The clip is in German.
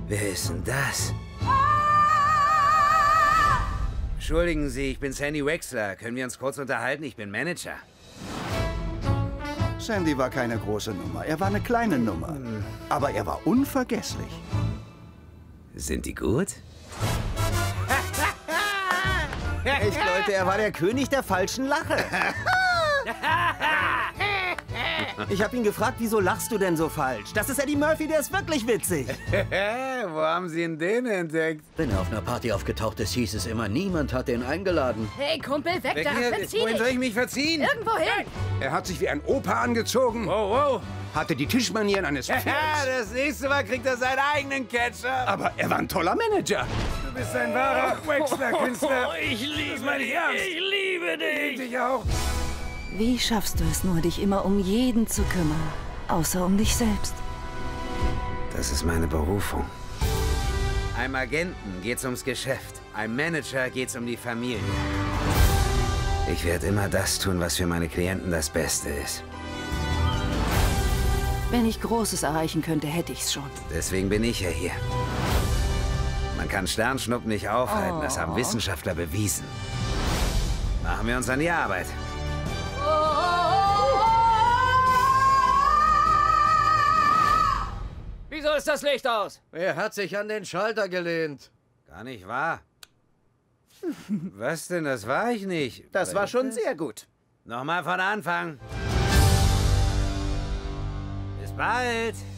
Wer ist denn das? Entschuldigen Sie, ich bin Sandy Wexler. Können wir uns kurz unterhalten? Ich bin Manager. Sandy war keine große Nummer. Er war eine kleine Nummer. Aber er war unvergesslich. Sind die gut? Echt, Leute, er war der König der falschen Lache. Ich habe ihn gefragt, wieso lachst du denn so falsch? Das ist Eddie Murphy, der ist wirklich witzig. Wo haben Sie ihn den entdeckt? Wenn er auf einer Party aufgetaucht ist, hieß es immer, niemand hat ihn eingeladen. Hey, Kumpel, weg da! Verzieh Wohin dich! soll ich mich verziehen? Irgendwo hin! Er hat sich wie ein Opa angezogen. Wow, wow. Hatte die Tischmanieren eines Ja, Pferds. das nächste Mal kriegt er seinen eigenen Ketchup. Aber er war ein toller Manager. Du bist ein wahrer Wexler-Künstler. Ich liebe dich, ich liebe dich. Dich auch. Wie schaffst du es nur, dich immer um jeden zu kümmern, außer um dich selbst? Das ist meine Berufung. Einem Agenten geht's ums Geschäft. Einem Manager geht's um die Familie. Ich werde immer das tun, was für meine Klienten das Beste ist. Wenn ich Großes erreichen könnte, hätte ich's schon. Deswegen bin ich ja hier. Man kann Sternschnuppen nicht aufhalten, das haben Wissenschaftler bewiesen. Machen wir uns an die Arbeit. Wieso ist das Licht aus? Er hat sich an den Schalter gelehnt. Gar nicht wahr. Was denn? Das war ich nicht. Das war schon sehr gut. Nochmal von Anfang. Bis bald.